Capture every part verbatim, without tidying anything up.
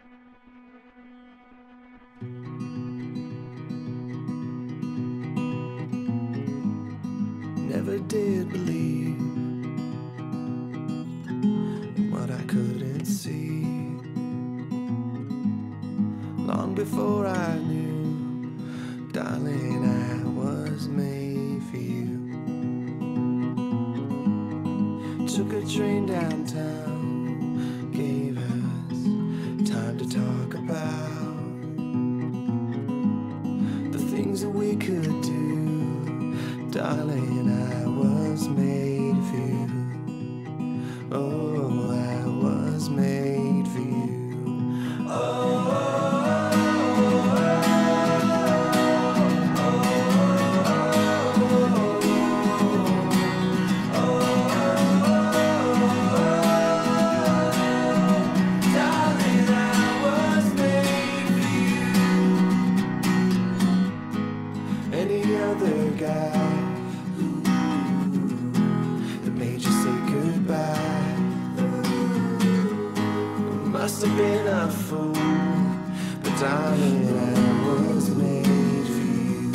Never did believe in what I couldn't see. Long before I knew, darling, I was made for you. Took a train downtown, gave us time to talk about the things that we could do. Darling, I was made for you. Oh, I was made for you. Oh, darling, I was made for you. Any other guy must have been a fool, but darling, I was made for you.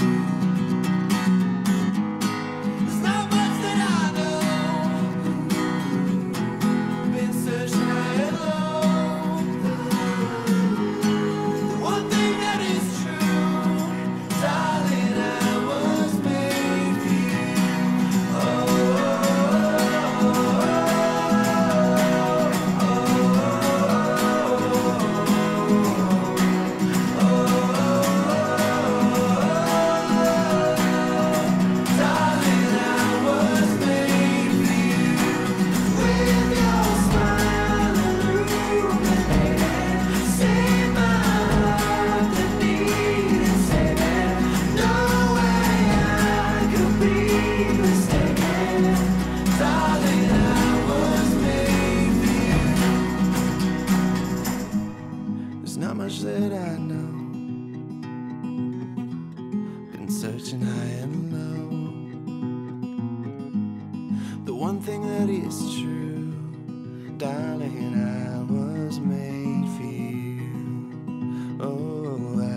There's not much that I know, been searching high and low. The one thing that is true, darling, I was made for you. Oh, not much that I know, been searching high and low. The one thing that is true, darling, I was made for you. Oh, I